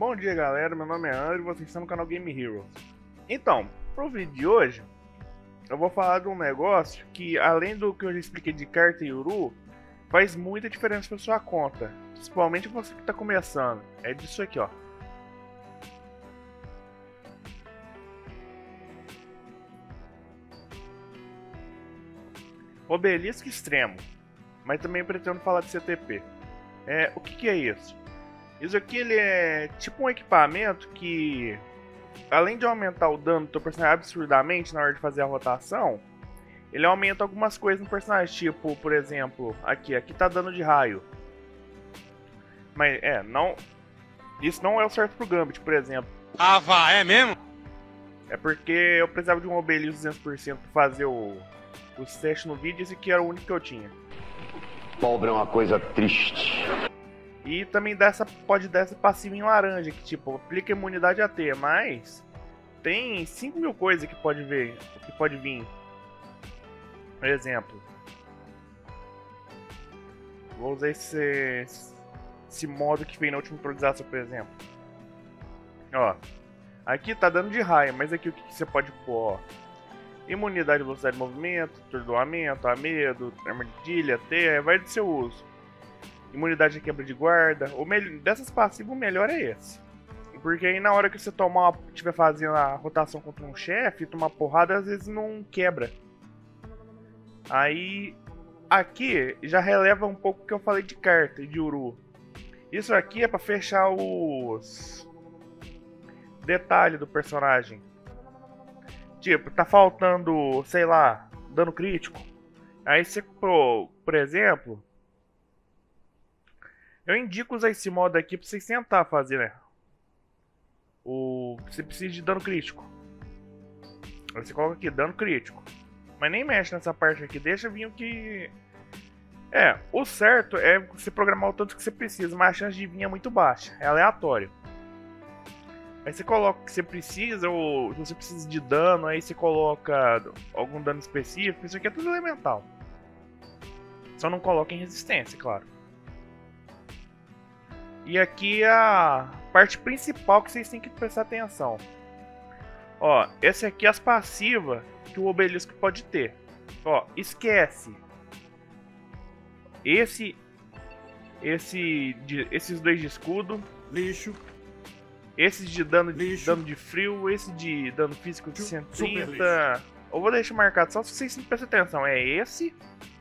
Bom dia, galera, meu nome é André e vocês estão no canal Game Heroes. Então, pro vídeo de hoje, eu vou falar de um negócio que, além do que eu já expliquei de carta e uru, faz muita diferença pra sua conta, principalmente você que tá começando. É disso aqui, ó. Obelisco extremo, mas também pretendo falar de CTP. O que é isso? Isso aqui ele é tipo um equipamento que, além de aumentar o dano do teu personagem absurdamente na hora de fazer a rotação, ele aumenta algumas coisas no personagem, tipo, por exemplo, aqui tá dano de raio. Mas, não... Isso não é o certo pro Gambit, por exemplo. Ah, vá, é mesmo? É porque eu precisava de um obelisco 200% pra fazer os testes no vídeo, e esse aqui era o único que eu tinha. Pobre é uma coisa triste. E também pode dar essa passiva em laranja, que tipo, aplica imunidade AT, mas tem 5.000 coisas que pode vir. Por exemplo, vou usar esse modo que veio na última atualização, por exemplo. Ó, aqui tá dando de raio, mas aqui o que você pode pôr, ó? Imunidade, velocidade de movimento, atordoamento, medo, armadilha, AT, vai do seu uso. Imunidade de quebra de guarda. Dessas passivas, o melhor é esse. Porque aí na hora que você estiver fazendo a rotação contra um chefe, tomar porrada, às vezes não quebra. Aí, aqui já releva um pouco o que eu falei de carta e de uru. Isso aqui é pra fechar os detalhes do personagem. Tipo, tá faltando, sei lá, dano crítico. Aí você, por exemplo... Eu indico usar esse modo aqui pra vocês tentar fazer, né? Você precisa de dano crítico. Aí você coloca aqui, dano crítico. Mas nem mexe nessa parte aqui, deixa vir o que... o certo é você programar o tanto que você precisa, mas a chance de vir é muito baixa, é aleatório. Aí você coloca o que você precisa, ou se você precisa de dano, aí você coloca algum dano específico, isso aqui é tudo elemental. Só não coloca em resistência, claro. E aqui é a parte principal que vocês têm que prestar atenção. Ó, essa aqui é as passivas que o obelisco pode ter. Ó, esquece. Esses dois de escudo. Lixo. Esses de dano Lixo. De frio. Esse de dano físico de 130. Eu vou deixar marcado só se vocês prestem atenção. É esse.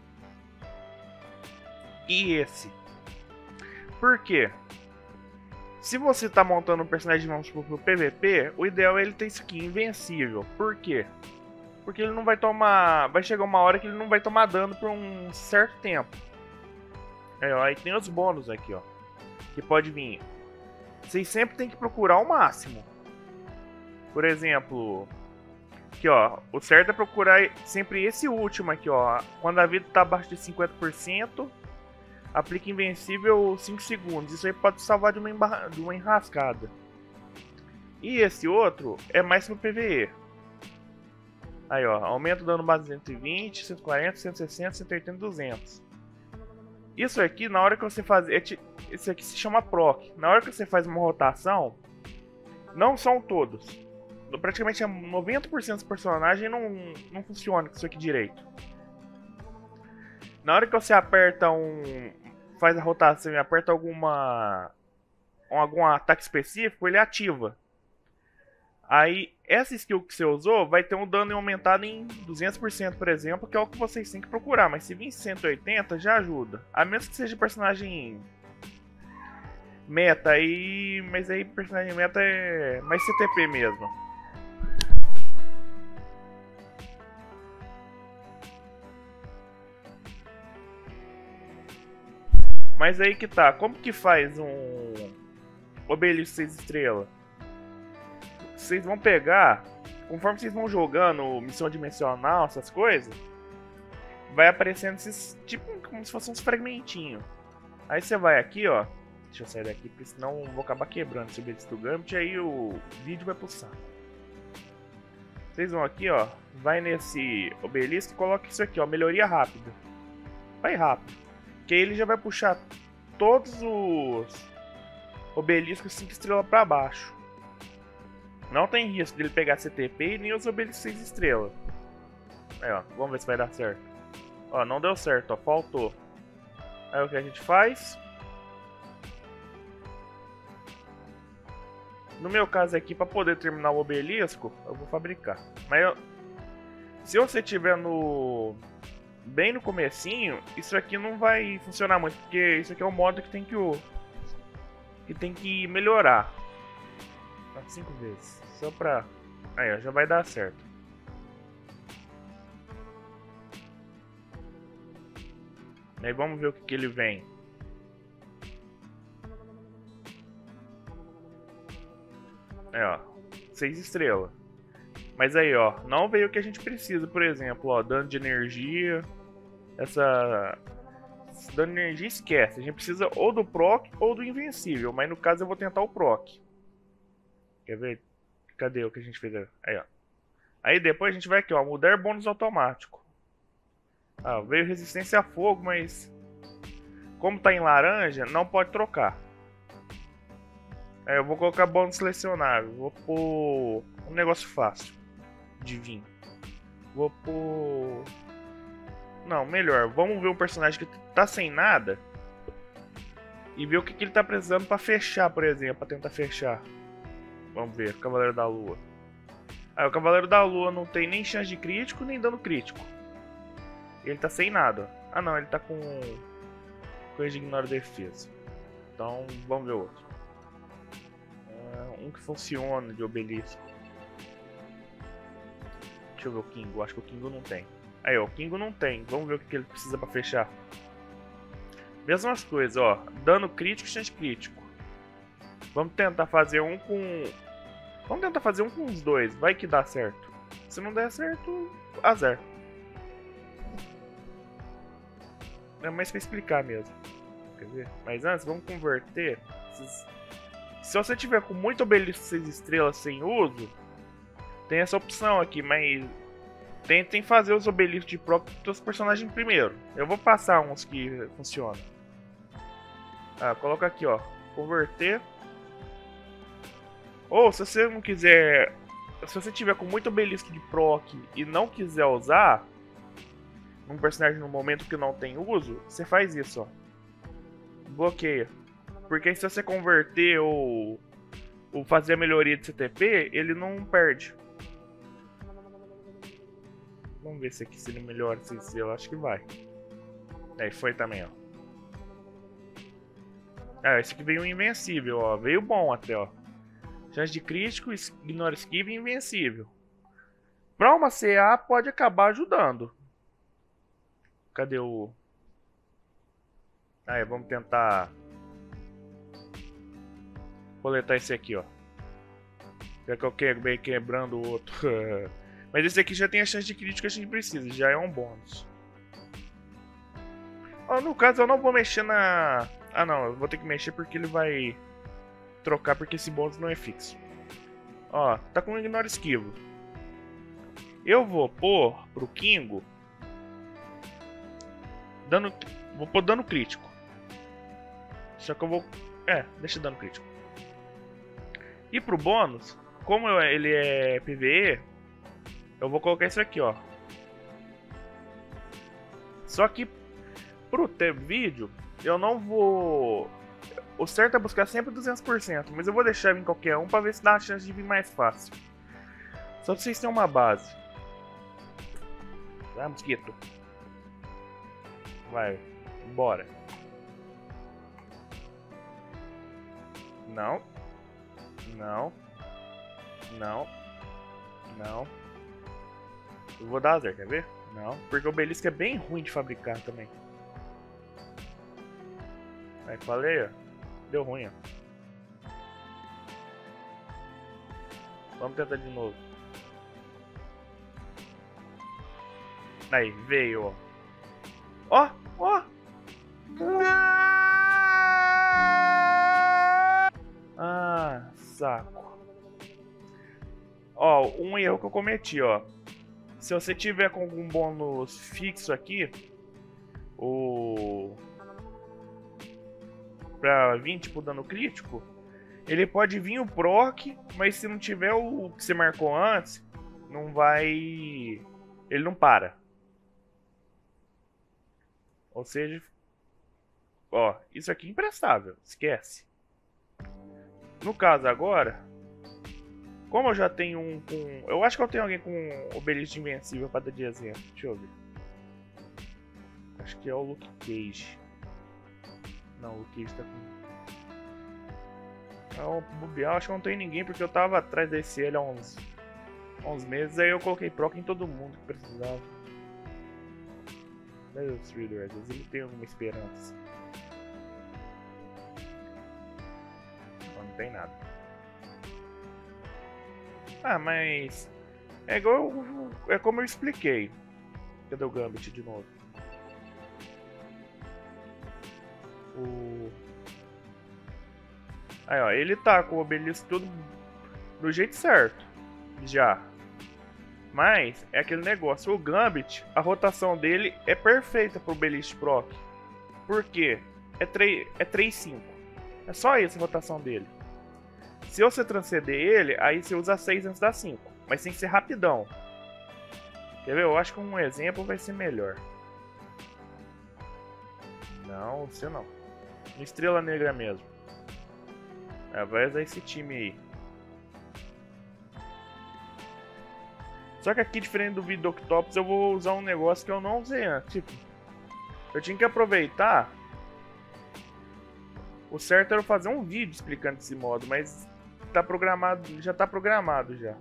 E esse. Por quê? Se você tá montando um personagem, vamos supor, pro PVP, o ideal é ele ter isso aqui, invencível. Por quê? Porque ele não vai tomar... Vai chegar uma hora que ele não vai tomar dano por um certo tempo. Aí tem os bônus aqui, ó. Que pode vir. Vocês sempre tem que procurar o máximo. Por exemplo... Aqui, ó. O certo é procurar sempre esse último aqui, ó. Quando a vida tá abaixo de 50%... Aplica invencível 5 segundos. Isso aí pode salvar de uma enrascada. E esse outro é mais pro PvE. Aí, ó. Aumenta o dano base 120, 140, 160, 180 e 200. Isso aqui, na hora que você faz... Esse aqui se chama proc. Na hora que você faz uma rotação... Não são todos. Praticamente 90% dos personagens não funciona com isso aqui direito. Na hora que você aperta faz a rotação e aperta algum ataque específico, ele ativa. Aí, essa skill que você usou vai ter um dano aumentado em 200%, por exemplo, que é o que vocês têm que procurar. Mas se vir 180, já ajuda. A menos que seja personagem meta, mas aí personagem meta é mais CTP mesmo. Mas aí que tá, como que faz um obelisco 6 estrelas? Vocês vão pegar, conforme vocês vão jogando missão dimensional, essas coisas, vai aparecendo esses, tipo como se fossem uns fragmentinhos. Aí você vai aqui, ó, deixa eu sair daqui, porque senão eu vou acabar quebrando esse obelisco do Gambit, aí o vídeo vai pulsar. Vocês vão aqui, ó, vai nesse obelisco e coloca isso aqui, ó, melhoria rápida. Vai rápido. Que aí ele já vai puxar todos os obelisco 5 estrelas pra baixo. Não tem risco dele pegar CTP e nem os obeliscos 6 estrelas. Aí, ó, vamos ver se vai dar certo. Ó, não deu certo, ó, faltou. Aí o que a gente faz? No meu caso aqui, para poder terminar o obelisco, eu vou fabricar. Mas se você tiver bem no comecinho, isso aqui não vai funcionar muito, porque isso aqui é um modo que tem que melhorar. 5 vezes, só pra... Aí, ó, já vai dar certo. Aí vamos ver o que ele vem. É, ó, 6 estrelas. Mas aí, ó, não veio o que a gente precisa, por exemplo, ó, dano de energia. Dano de energia esquece. A gente precisa ou do proc ou do invencível. Mas no caso eu vou tentar o proc. Quer ver? Cadê o que a gente fez? Aí, ó. Aí depois a gente vai aqui, ó, mudar bônus automático. Ah, veio resistência a fogo, mas como tá em laranja, não pode trocar. Aí eu vou colocar bônus selecionável. Vou pôr um negócio fácil de vir. Vou pôr... Não, melhor. Vamos ver um personagem que tá sem nada e ver o que ele tá precisando pra fechar, por exemplo. Pra tentar fechar. Vamos ver, Cavaleiro da Lua. Ah, o Cavaleiro da Lua não tem nem chance de crítico, nem dano crítico. Ele tá sem nada. Ah não, ele tá com coisa de ignora defesa. Então, vamos ver outro. Um que funciona de obelisco. Deixa eu ver o Kingo, acho que o Kingo não tem. Aí ó, o Kingo não tem, vamos ver o que ele precisa pra fechar. Mesmas coisas, ó. Dano crítico e chance crítico. Vamos tentar fazer um com... Vamos tentar fazer um com os dois, vai que dá certo. Se não der certo, azar. É mais pra explicar mesmo. Quer ver? Mas antes, vamos converter. Se você tiver com muito obelisco 6 estrelas sem uso, tem essa opção aqui, mas tentem fazer os obeliscos de proc dos personagens primeiro. Eu vou passar uns que funcionam. Ah, coloca aqui, ó. Converter. Ou se você não quiser... Se você tiver com muito obelisco de proc e não quiser usar um personagem no momento que não tem uso, você faz isso, ó. Bloqueia. Porque se você converter ou fazer a melhoria de CTP, ele não perde. Vamos ver se aqui se ele melhora, se eu acho que vai. Aí foi também, ó. Ah, esse aqui veio um invencível, ó. Veio bom até, ó. Chance de crítico, ignora esquiva e invencível. Pra uma CA pode acabar ajudando. Cadê o... Aí, vamos tentar coletar esse aqui, ó. Já que eu quero quebrando o outro. Mas esse aqui já tem a chance de crítico que a gente precisa. Já é um bônus. Ó, no caso eu não vou mexer na... Ah não, eu vou ter que mexer porque ele vai trocar, porque esse bônus não é fixo. Ó, tá com ignora esquivo. Eu vou pôr pro Kingo vou pôr dano crítico. Só que eu vou... deixa dano crítico. E pro bônus, como ele é PvE, eu vou colocar isso aqui, ó. Só que pro vídeo, eu não vou... O certo é buscar sempre 200%, mas eu vou deixar em qualquer um pra ver se dá a chance de vir mais fácil. Só pra vocês terem uma base. Vai, mosquito. Vai, bora. Não. Não. Não. Não. Eu vou dar azar, quer ver? Não, porque o obelisco é bem ruim de fabricar também. Aí, falei, ó. Deu ruim, ó. Vamos tentar de novo. Aí, veio, ó. Ó, ó. Ah, saco. Ó, um erro que eu cometi, ó. Se você tiver com algum bônus fixo aqui, pra 20 tipo dano crítico, Ele pode vir o proc, mas se não tiver o que você marcou antes, não vai... Ele não para. Ou seja... Ó, isso aqui é imprestável. Esquece. No caso agora... Como eu já tenho um com... Eu acho que eu tenho alguém com obelisco invencível pra dar de exemplo. Deixa eu ver. Acho que é o Luke Cage. Não, o Luke Cage tá com... O bobear, acho que não tem ninguém, porque eu tava atrás desse ele há uns meses, aí eu coloquei proc em todo mundo que precisava. Mas o Thriller, às vezes ele tem alguma esperança. Não tem nada. Ah, mas... É igual... É como eu expliquei. Cadê o Gambit de novo? Aí, ó, ele tá com o obelisco tudo do jeito certo. Já. Mas, é aquele negócio. O Gambit, a rotação dele é perfeita pro obelisco proc. Por quê? É 3-5. É só isso a rotação dele. Se você transcender ele, aí você usa 6 antes da 5. Mas tem que ser rapidão. Quer ver? Eu acho que um exemplo vai ser melhor. Não, você não. No Estrela Negra mesmo. Vai usar esse time aí. Só que aqui, diferente do vídeo do Octopus, eu vou usar um negócio que eu não usei antes. Tipo, eu tinha que aproveitar. O certo era fazer um vídeo explicando esse modo, mas tá programado, já tá programado já.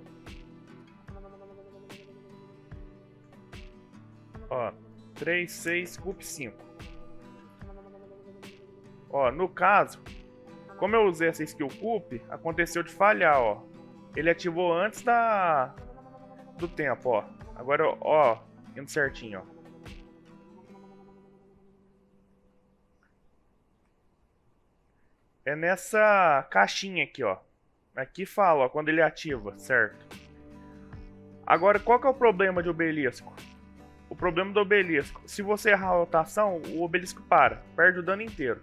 Ó, 3, 6, Cup 5. Ó, no caso, como eu usei essa skill Cup, aconteceu de falhar, ó. Ele ativou antes do tempo, ó. Agora, ó, indo certinho, ó. É nessa caixinha aqui, ó. Aqui fala, ó, quando ele ativa, certo? Agora, qual que é o problema de obelisco? O problema do obelisco, se você errar a rotação, o obelisco perde o dano inteiro.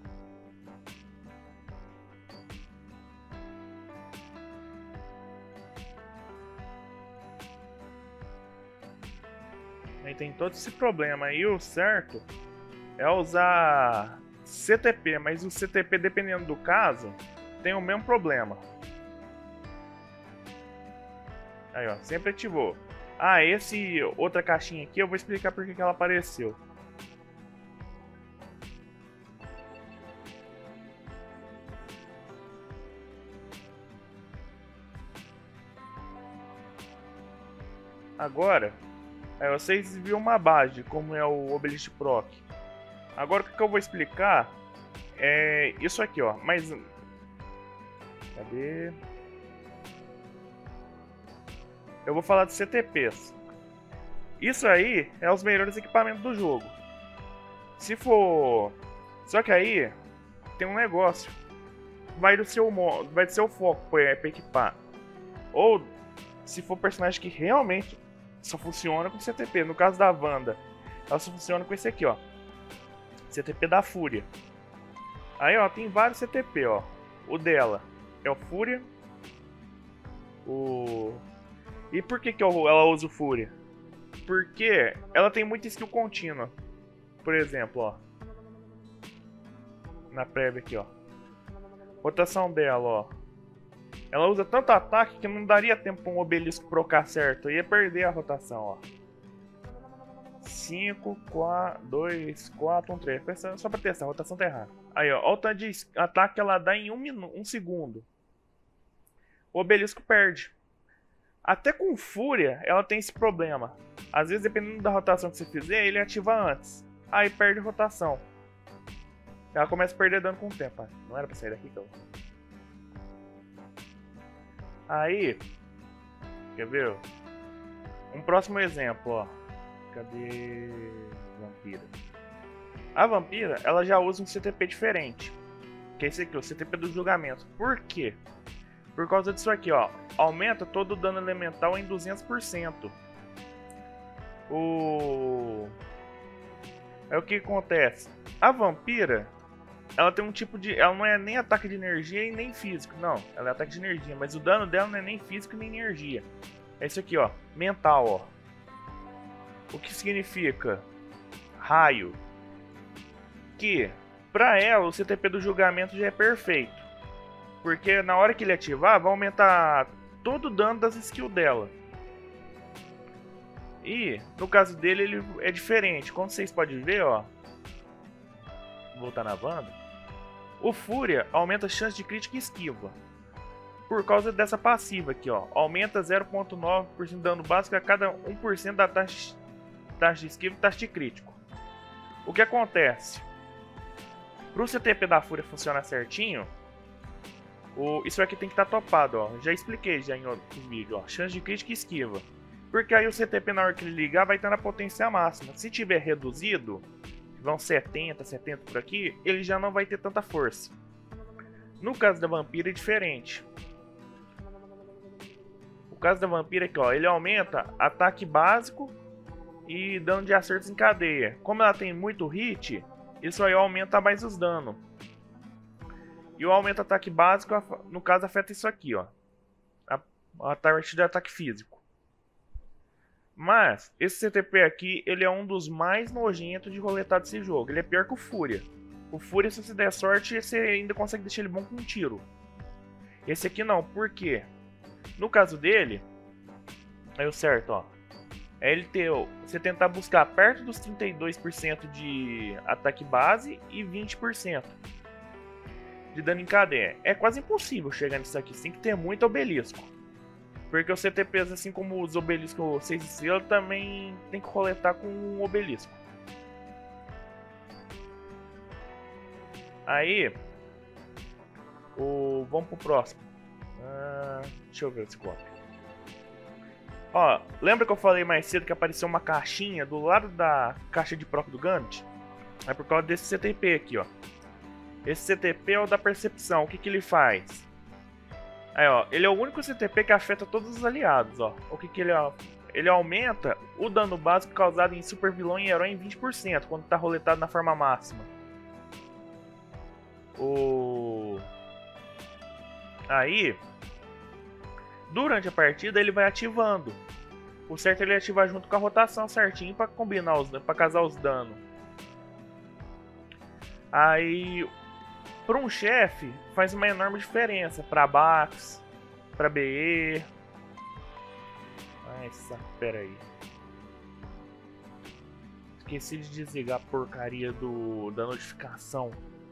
Aí tem todo esse problema. E o certo é usar CTP, mas o CTP, dependendo do caso, tem o mesmo problema. Aí, ó, sempre ativou. Ah, esse outra caixinha aqui eu vou explicar por que ela apareceu. Agora, aí vocês viram uma base, como é o Obelisk Proc. Agora o que eu vou explicar é isso aqui, ó. Mas... cadê? Eu vou falar de CTPs. Isso aí é os melhores equipamentos do jogo. Se for... Só que aí tem um negócio. Vai do seu foco pra equipar. Ou se for personagem que realmente só funciona com CTP. No caso da Wanda, ela só funciona com esse aqui, ó. CTP da Fúria. Aí, ó, tem vários CTP, ó. O dela é o Fúria. E por que ela usa o Fúria? Porque ela tem muita skill contínua. Por exemplo, ó. Na prévia aqui, ó. Rotação dela, ó. Ela usa tanto ataque que não daria tempo pra um obelisco procar certo. Ia perder a rotação, ó. 5, 4, 2, 4, 1, 3. Só pra testar, a rotação tá errada. Aí, ó. Olha o tanto de ataque que ela dá em 1 segundo. O obelisco perde. Até com Fúria, ela tem esse problema. Às vezes, dependendo da rotação que você fizer, ele ativa antes. Aí perde rotação. Ela começa a perder dano com o tempo. Ah, não era pra sair daqui, então. Aí, quer ver? Um próximo exemplo, ó. Cadê Vampira? A Vampira, ela já usa um CTP diferente. Que é esse aqui, o CTP do julgamento. Por quê? Por causa disso aqui, ó. Aumenta todo o dano elemental em 200%. Aí o que acontece? A Vampira, ela tem um tipo de... Ela não é nem ataque de energia e nem físico. Não, ela é ataque de energia. Mas o dano dela não é nem físico nem energia. É isso aqui, ó. Mental, ó. O que significa? Raio. Que, pra ela, o CTP do julgamento já é perfeito. Porque na hora que ele ativar, vai aumentar todo o dano das skills dela. E, no caso dele, ele é diferente. Como vocês podem ver, ó. Vou voltar na Wanda. O Fúria aumenta a chance de crítica e esquiva. Por causa dessa passiva aqui, ó. Aumenta 0,9% de dano básico a cada 1% da taxa de esquiva e taxa de crítico. O que acontece? Pro CTP da Fúria funcionar certinho, isso aqui tem que estar topado, ó. Já expliquei já em outros vídeos, ó. Chance de crítica e esquiva. Porque aí o CTP na hora que ele ligar vai estar na potência máxima. Se tiver reduzido, vão 70 por aqui, ele já não vai ter tanta força. No caso da Vampira é diferente. O caso da Vampira aqui, ó, ele aumenta ataque básico e dano de acertos em cadeia. Como ela tem muito hit, isso aí aumenta mais os danos. E o aumento de ataque básico, no caso, afeta isso aqui, ó. A target de ataque físico. Mas, esse CTP aqui, ele é um dos mais nojentos de roletar desse jogo. Ele é pior que o Fúria. O Fúria, se você der sorte, você ainda consegue deixar ele bom com um tiro. Esse aqui não, por quê? No caso dele, é o certo, ó. É ele ter, você tentar buscar perto dos 32% de ataque base e 20% de dano em cadeia. É quase impossível chegar nisso aqui, você tem que ter muito obelisco. Porque os CTPs, assim como os obeliscos 6 estrelas, também tem que roletar com um obelisco. Aí, vamos pro próximo. Deixa eu ver esse copo. Ó, lembra que eu falei mais cedo que apareceu uma caixinha do lado da caixa de proc do Gambit? É por causa desse CTP aqui, ó. Esse CTP é o da percepção. O que ele faz? Aí, ó, ele é o único CTP que afeta todos os aliados, ó. O que ele, ó, ele aumenta o dano básico causado em super vilão e herói em 20% quando tá roletado na forma máxima. Aí, durante a partida ele vai ativando. O certo é ele ativar junto com a rotação certinho para combinar para casar os danos. Aí, para um chefe faz uma enorme diferença. Para Bax, para BE. Pera aí. Esqueci de desligar a porcaria da notificação.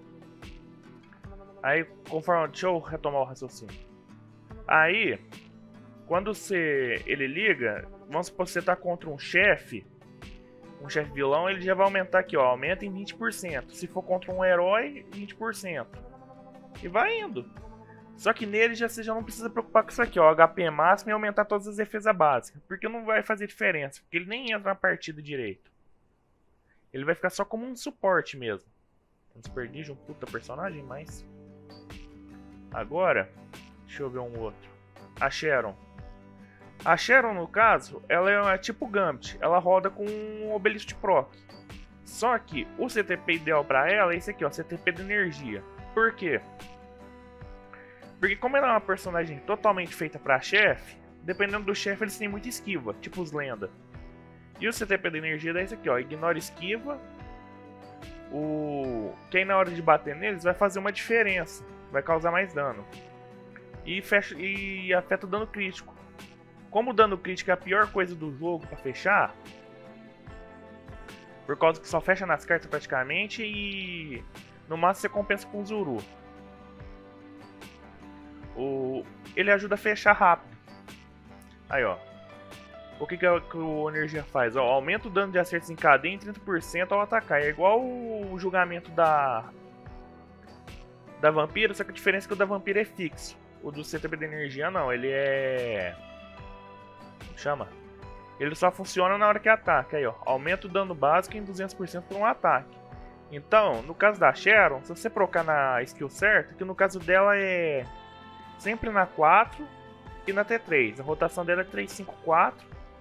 Aí, conforme... Deixa eu retomar o raciocínio. Aí, quando ele liga, vamos supor que você tá contra um chefe vilão, ele já vai aumentar aqui, ó, aumenta em 20%. Se for contra um herói, 20%. E vai indo. Só que nele você já não precisa preocupar com isso aqui, ó, HP máximo e aumentar todas as defesas básicas, porque não vai fazer diferença, porque ele nem entra na partida direito. Ele vai ficar só como um suporte mesmo. Desperdício, um puta personagem, mas... Agora, deixa eu ver um outro. A Sharon. A Sharon, no caso, ela é tipo Gambit. Ela roda com um obelisco de proc. Só que o CTP ideal pra ela é esse aqui, ó, CTP de energia. Por quê? Porque como ela é uma personagem totalmente feita pra chefe, dependendo do chefe eles têm muita esquiva, tipo os lenda. E o CTP de energia é esse aqui, ó, ignora esquiva. Que aí na hora de bater neles vai fazer uma diferença. Vai causar mais dano. E afeta o dano crítico. Como o dano crítico é a pior coisa do jogo pra fechar, por causa que só fecha nas cartas praticamente, e no máximo você compensa com o Zuru. Ele ajuda a fechar rápido. Aí, ó. O que o energia faz? Ó, aumenta o dano de acertos em cadeia em 30% ao atacar. É igual o julgamento da Vampira, só que a diferença é que o da Vampira é fixo. O do CTP de energia não, ele é... Chama. Ele só funciona na hora que ataca. Aí, ó. Aumenta o dano básico em 200% por um ataque. Então, no caso da Sharon, se você procar na skill certa, que no caso dela é sempre na 4 e na T3. A rotação dela é 3-5-4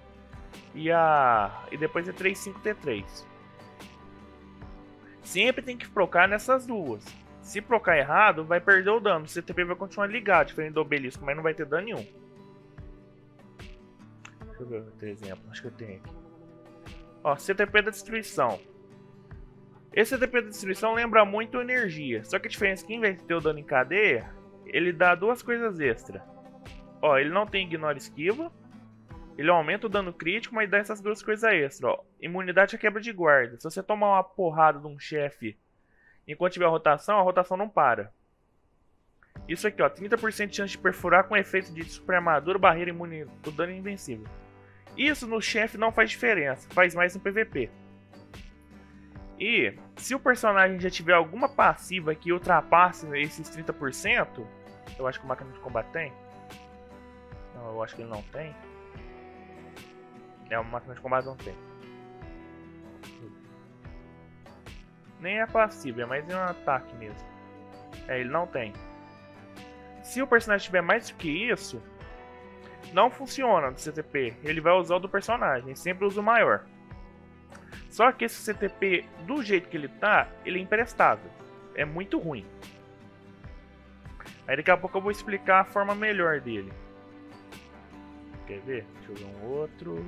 e depois é 3-5-T3. Sempre tem que procar nessas duas. Se procar errado, vai perder o dano. O CTP vai continuar ligado, diferente do obelisco, mas não vai ter dano nenhum. Deixa eu ver outro exemplo, acho que eu tenho aqui. Ó, CTP da destruição. Esse CTP da destruição lembra muito energia. Só que a diferença é que em vez de ter o dano em cadeia, ele dá duas coisas extra. Ó, ele não tem ignora esquiva. Ele aumenta o dano crítico, mas dá essas duas coisas extra, ó. Imunidade à quebra de guarda. Se você tomar uma porrada de um chefe enquanto tiver a rotação não para. Isso aqui, ó, 30% de chance de perfurar com efeito de suprarmadura, barreira imune do dano invencível. Isso no chefe não faz diferença, faz mais no PVP. E se o personagem já tiver alguma passiva que ultrapasse esses 30%, eu acho que o máquina de combate tem. Não, eu acho que ele não tem. É, uma máquina de combate não tem. Nem é passiva, é mais um ataque mesmo. É, ele não tem. Se o personagem tiver mais do que isso, não funciona no CTP. Ele vai usar o do personagem, sempre usa o maior. Só que esse CTP, do jeito que ele tá, ele é imprestável. É muito ruim. Aí daqui a pouco eu vou explicar a forma melhor dele. Quer ver? Deixa eu ver um outro.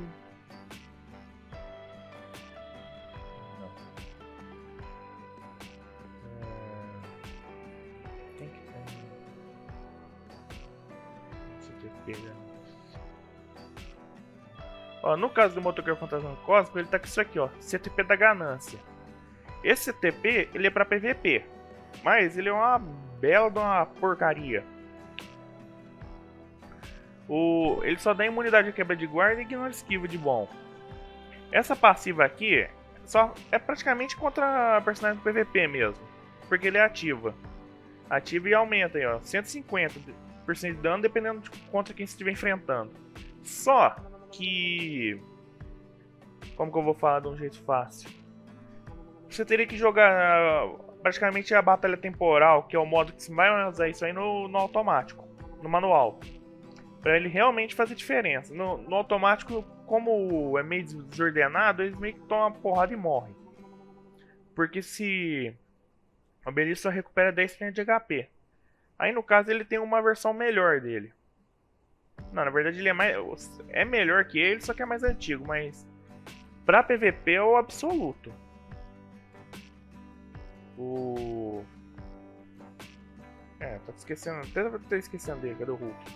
Quem que tem? CTP. Ó, no caso do motoqueiro fantasma cósmico, ele tá com isso aqui, ó, CTP da ganância. Esse CTP, ele é pra PVP, mas ele é uma bela de uma porcaria. Ele só dá imunidade à quebra de guarda e ignora esquiva de bom. Essa passiva aqui só é praticamente contra personagem do PVP mesmo, porque ele é ativa. Ativa e aumenta aí, ó, 150% de dano dependendo de contra quem você estiver enfrentando. Só que... como que eu vou falar de um jeito fácil? Você teria que jogar praticamente a batalha temporal, que é o modo que você vai usar isso aí no automático, no manual, pra ele realmente fazer diferença. No automático, como é meio desordenado, eles meio que tomam uma porrada e morrem. Porque se... o obelisco só recupera 10% de HP. Aí no caso ele tem uma versão melhor dele. Não, na verdade ele é melhor que ele, só que é mais antigo, mas pra PVP é o absoluto. Tô esquecendo, até tô esquecendo dele, cadê o Hulk?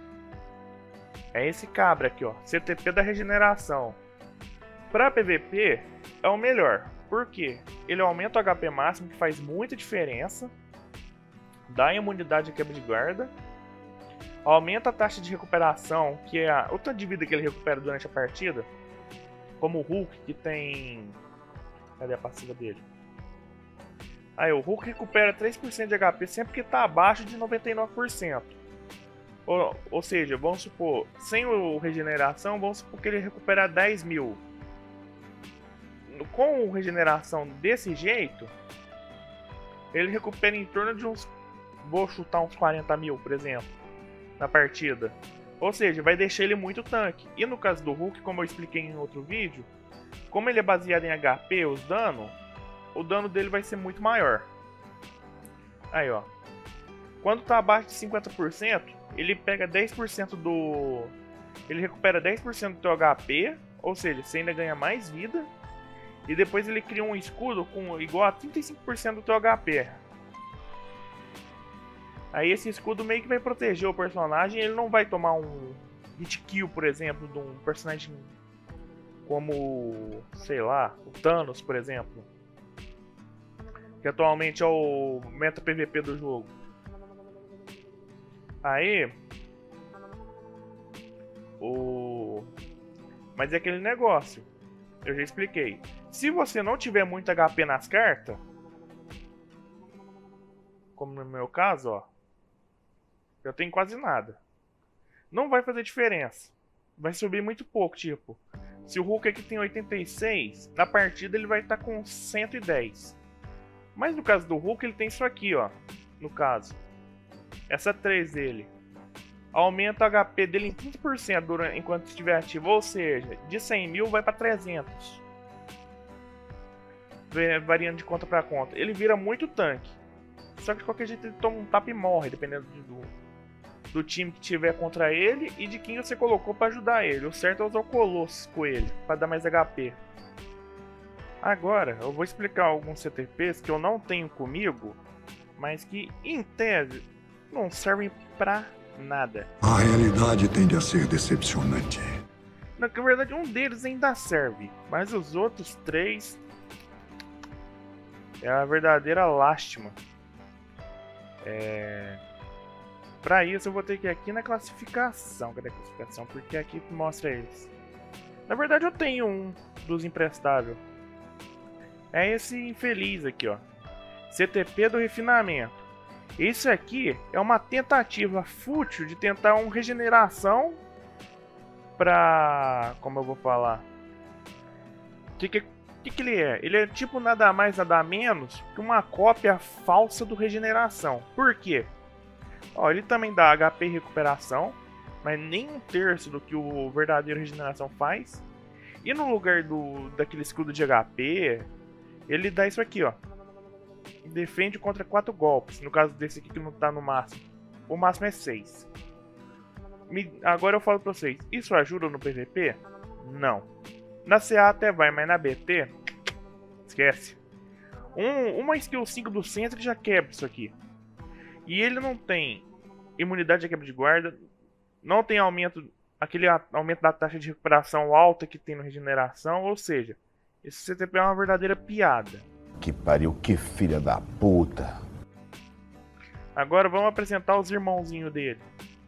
É esse cabra aqui, ó, CTP da regeneração. Pra PVP é o melhor, por quê? Ele aumenta o HP máximo, que faz muita diferença. Dá imunidade à quebra de guarda. Aumenta a taxa de recuperação, que é o tanto de vida que ele recupera durante a partida. Como o Hulk, que tem... cadê a passiva dele? Aí, o Hulk recupera 3% de HP sempre que está abaixo de 99%. Ou seja, vamos supor, sem o regeneração, vamos supor que ele recupera 10 mil. Com regeneração desse jeito, ele recupera em torno de uns... vou chutar uns 40 mil, por exemplo, na partida. Ou seja, vai deixar ele muito tanque. E no caso do Hulk, como eu expliquei em outro vídeo, como ele é baseado em HP, o dano dele vai ser muito maior. Aí, ó. Quando tá abaixo de 50%, ele pega 10% do... ele recupera 10% do teu HP, ou seja, você ainda ganha mais vida. E depois ele cria um escudo com igual a 35% do teu HP. Aí esse escudo meio que vai proteger o personagem, ele não vai tomar um hit kill, por exemplo, de um personagem como, sei lá, o Thanos, por exemplo, que atualmente é o meta PVP do jogo. Aí, mas é aquele negócio, eu já expliquei. Se você não tiver muito HP nas cartas, como no meu caso, ó, eu tenho quase nada, não vai fazer diferença. Vai subir muito pouco, tipo, se o Hulk aqui tem 86, na partida ele vai estar com 110. Mas no caso do Hulk ele tem isso aqui, ó, no caso, essa 3 dele. Aumenta o HP dele em 30% enquanto estiver ativo, ou seja, de 100 mil vai para 300. Variando de conta para conta. Ele vira muito tanque. só que de qualquer jeito ele toma um tapa e morre, dependendo do time que tiver contra ele e de quem você colocou pra ajudar ele. O certo é usar o Colosso com ele, pra dar mais HP. Agora, eu vou explicar alguns CTPs que eu não tenho comigo, mas que, em tese, não servem pra nada. A realidade tende a ser decepcionante. Na verdade, um deles ainda serve, mas os outros 3 é a verdadeira lástima. Pra isso eu vou ter que ir aqui na classificação. Cadê a classificação? Porque aqui mostra eles. Na verdade eu tenho um dos imprestáveis. É esse infeliz aqui, ó. CTP do refinamento. Isso aqui é uma tentativa fútil de tentar uma regeneração pra... Como eu vou falar? O que ele é? Ele é tipo nada mais nada menos que uma cópia falsa do regeneração. Por quê? Ó, ele também dá HP e recuperação, mas nem 1/3 do que o verdadeiro regeneração faz. E no lugar daquele escudo de HP, ele dá isso aqui, ó. Defende contra 4 golpes. No caso desse aqui que não tá no máximo. O máximo é 6. Agora eu falo pra vocês, isso ajuda no PVP? Não. Na CA até vai, mas na BT, esquece. Uma skill 5 do centro já quebra isso aqui. E ele não tem imunidade à quebra de guarda, não tem aquele aumento da taxa de recuperação alta que tem no regeneração, ou seja, esse CTP é uma verdadeira piada. Que pariu, que filha da puta. Agora vamos apresentar os irmãozinhos dele.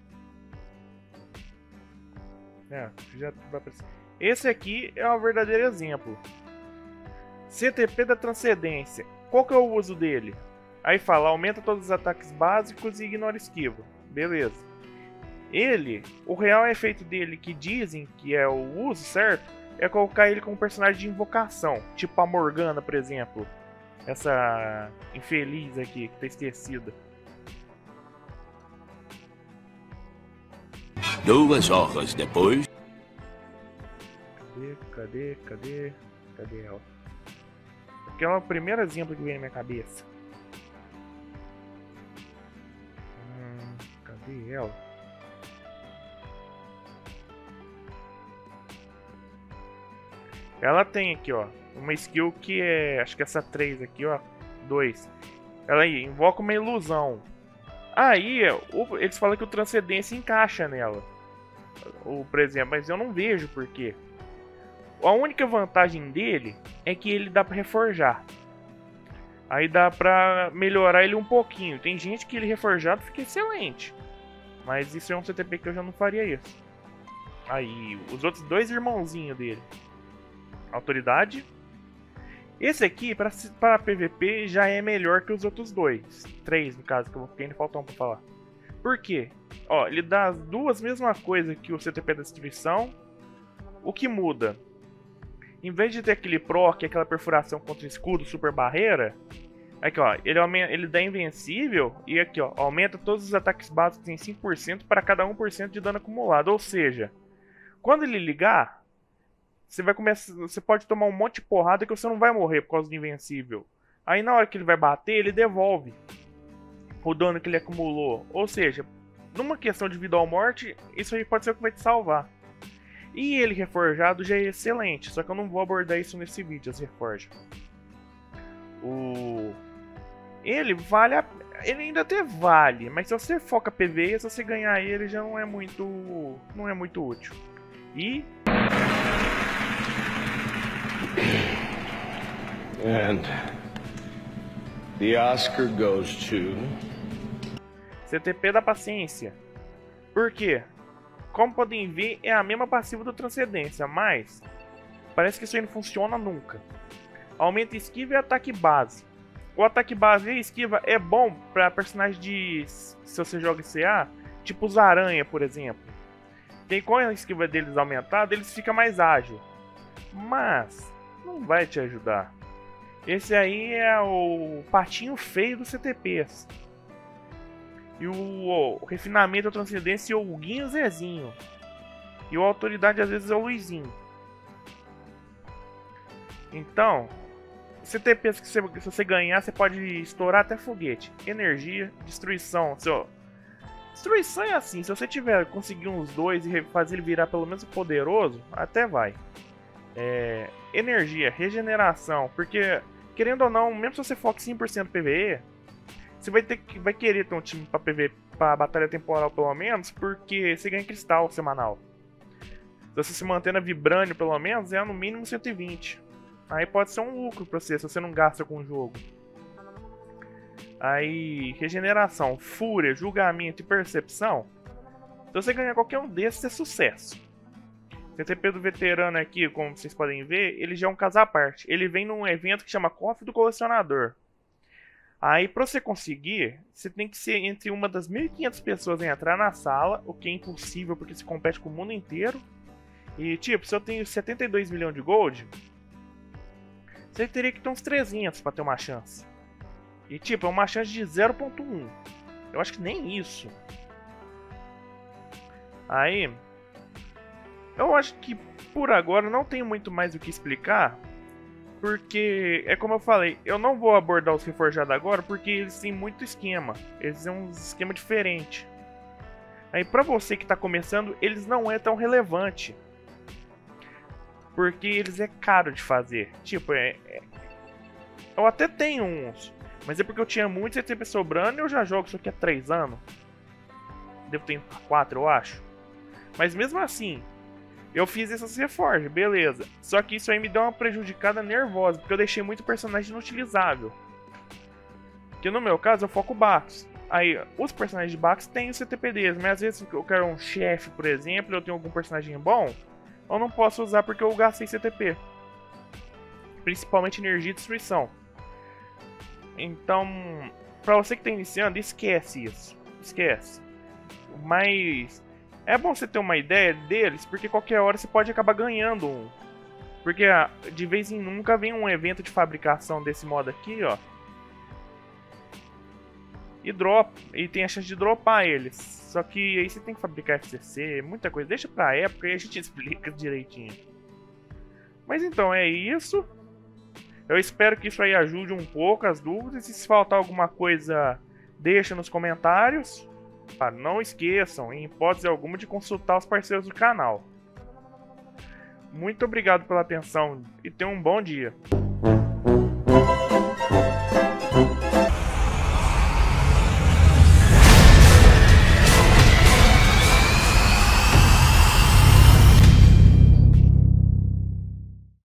Já vai aparecer. Esse aqui é um verdadeiro exemplo. CTP da transcendência. Qual que é o uso dele? Aí fala, aumenta todos os ataques básicos e ignora esquiva. Beleza. O real efeito dele, que dizem que é o uso certo, é colocar ele como personagem de invocação. Tipo a Morgana, por exemplo. Essa infeliz aqui, que tá esquecida. 2 horas depois... Cadê ela? Porque ela é o primeiro exemplo que vem na minha cabeça. Cadê ela? Ela tem aqui, ó, uma skill que é, acho que essa 3 aqui, ó, 2. Ela aí invoca uma ilusão. Aí, eles falam que o transcendência encaixa nela. Por exemplo, mas eu não vejo por quê. A única vantagem dele é que ele dá pra reforjar. Aí dá pra melhorar ele um pouquinho. Tem gente que ele reforjado fica excelente. Mas isso é um CTP que eu já não faria isso. Aí, os outros 2 irmãozinhos dele. Autoridade. Esse aqui, para PVP, já é melhor que os outros 2. 3, no caso, que ainda falta um pra falar. Por quê? Ó, ele dá as duas mesmas coisas que o CTP da destruição. O que muda? Em vez de ter aquele proc, aquela perfuração contra escudo, super barreira, aqui ó, ele dá invencível e aqui ó, aumenta todos os ataques básicos em 5% para cada 1% de dano acumulado. Ou seja, quando ele ligar, você pode tomar um monte de porrada que você não vai morrer por causa do invencível. Aí na hora que ele vai bater, ele devolve o dano que ele acumulou. Ou seja, numa questão de vida ou morte, isso aí pode ser o que vai te salvar. E ele reforjado já é excelente, só que eu não vou abordar isso nesse vídeo, as reforjas. Ele vale ele ainda até vale, mas se você foca PV, se você ganhar ele já não é muito útil. E And the Oscar goes to... CTP da paciência. Por quê? Como podem ver, é a mesma passiva do Transcendência, mas parece que isso aí não funciona nunca. Aumenta esquiva e ataque base. O ataque base e esquiva é bom para personagens de... se você joga CA, tipo os aranha, por exemplo. Tem com a esquiva deles aumentada, eles ficam mais ágeis. Mas não vai te ajudar. Esse aí é o patinho feio dos CTPs. E o refinamento da transcendência é o Guinho Zezinho. E o autoridade às vezes é o Luizinho. Então, CTPs que se você ganhar, você pode estourar até foguete. Energia, destruição. Destruição é assim, se você tiver conseguir uns 2 e fazer ele virar pelo menos poderoso, até vai. Energia, regeneração, porque querendo ou não, mesmo se você foca 100% PvE, você vai querer ter um time pra PvE, pra batalha temporal pelo menos, porque você ganha cristal semanal. Se você se manter na Vibrânio pelo menos, é no mínimo 120. Aí pode ser um lucro pra você, se você não gasta com o jogo. Aí, regeneração, fúria, julgamento e percepção. Se você ganhar qualquer um desses, é sucesso. O CTP do veterano aqui, como vocês podem ver, ele já é um caso à parte. Ele vem num evento que chama Cofre do Colecionador. Aí, pra você conseguir, você tem que ser entre uma das 1.500 pessoas a entrar na sala, o que é impossível porque se compete com o mundo inteiro. E, tipo, se eu tenho 72 milhões de gold, você teria que ter uns 300 pra ter uma chance. E, tipo, é uma chance de 0.1. Eu acho que nem isso. Aí, eu acho que por agora não tenho muito mais o que explicar. Porque, é como eu falei, eu não vou abordar os reforjados agora porque eles têm muito esquema. Eles têm um esquema diferente. Aí, pra você que tá começando, eles não é tão relevante. Porque eles é caro de fazer. Tipo, eu até tenho uns. Mas é porque eu tinha muito CTP sobrando e eu já jogo isso aqui há 3 anos. Devo ter 4, eu acho. Mas mesmo assim, eu fiz essas reforjas, beleza. Só que isso aí me deu uma prejudicada nervosa, porque eu deixei muito personagem inutilizável. Que no meu caso eu foco Bacchus. Aí, os personagens de Bacchus têm o CTP deles, mas às vezes eu quero um chefe, por exemplo, eu tenho algum personagem bom, eu não posso usar porque eu gastei CTP. Principalmente energia e destruição. Então, pra você que tá iniciando, esquece isso. Esquece. Mas é bom você ter uma ideia deles, porque qualquer hora você pode acabar ganhando um. Porque de vez em nunca vem um evento de fabricação desse modo aqui, ó. E tem a chance de dropar eles. Só que aí você tem que fabricar FCC, muita coisa. Deixa pra época e a gente explica direitinho. Mas então é isso. Eu espero que isso aí ajude um pouco as dúvidas. E se faltar alguma coisa, deixa nos comentários. Não esqueçam, em hipótese alguma, de consultar os parceiros do canal. Muito obrigado pela atenção e tenham um bom dia.